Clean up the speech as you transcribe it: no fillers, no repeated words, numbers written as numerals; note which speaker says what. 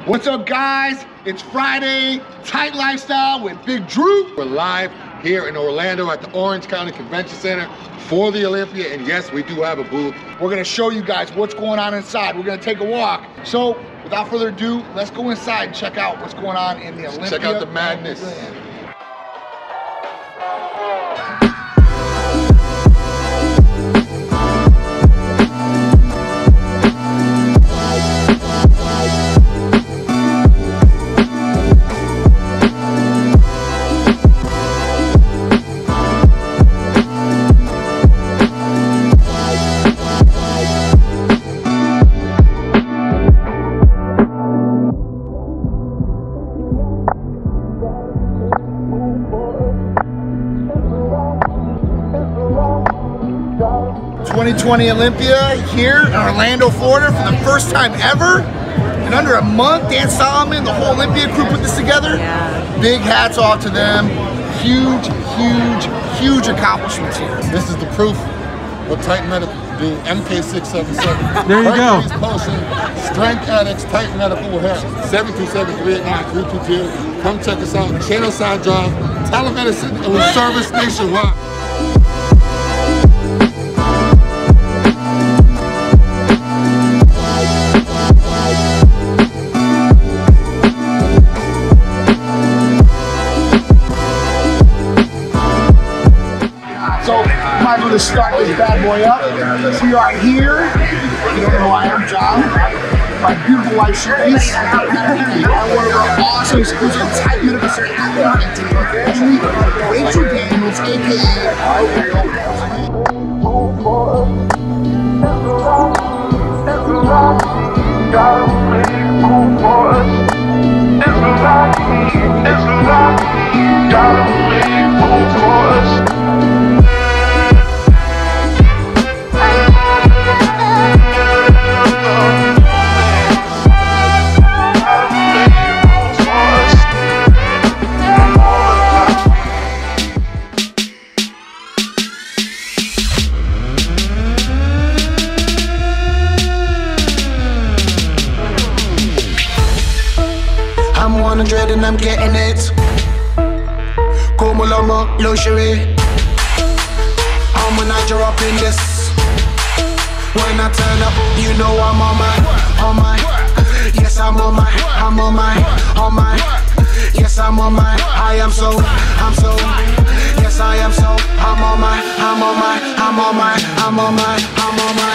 Speaker 1: What's up, guys? It's Friday, Tight Lifestyle with Big Drew.
Speaker 2: We're live here in Orlando at the Orange County Convention Center for the Olympia, and yes, we do have a booth.
Speaker 1: We're gonna show you guys what's going on inside. We're gonna take a walk. So, without further ado, let's go inside and check out what's going on in the Olympia.
Speaker 2: Check out the madness.
Speaker 1: 2020 Olympia here in Orlando, Florida for the first time ever. In under a month, Dan Solomon, the whole Olympia crew put this together.
Speaker 3: Yeah.
Speaker 1: Big hats off to them. Huge, huge, huge accomplishments here.
Speaker 2: This is the proof what Titan Medical do. MK677.
Speaker 4: There you go.
Speaker 2: Potion, Strength Addicts, Titan Medical will have 727-389-322. Come check us out. Channelside Drive, telemedicine, and we service nationwide.
Speaker 1: So, might as well just start this bad boy up. We are here. You don't know who I am, John. My beautiful wife, Sharice. And one of our awesome exclusive Tight Medical certificate team, Rachel Daniels,
Speaker 5: I'm 100 and I'm getting it. Como lomo, luxury. I'm a manager up in this. When I turn up, you know I'm on my. Yes, I'm on my. Yes, I'm on my. I'm so. Yes, I am so. I'm on my.